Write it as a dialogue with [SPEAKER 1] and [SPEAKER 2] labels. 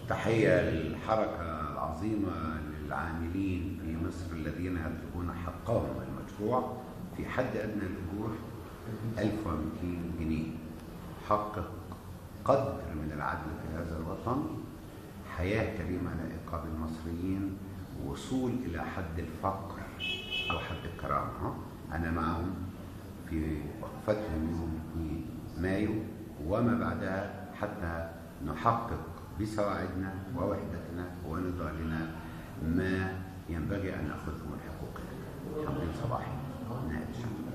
[SPEAKER 1] تحية للحركة العظيمة للعاملين في مصر الذين يطلبون حقهم المشروع في حد أدنى الأجور 1200 جنيه. حقق قدر من العدل في هذا الوطن، حياة كريمة لإقامة المصريين، وصول إلى حد الفقر أو حد الكرامة. أنا معهم في وقفتهم يوم 2 مايو وما بعدها حتى نحقق بسواعدنا ووحدتنا ونضالنا ما ينبغي أن نأخذه من حقوقنا. حمد صباحي، نهاية الشمس.